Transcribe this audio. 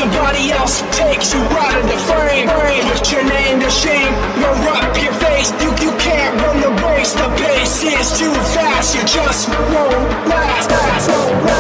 somebody else takes you out of the frame. Put your name to shame, roll up your face. You can't run the race, the pace is too fast. You just won't last.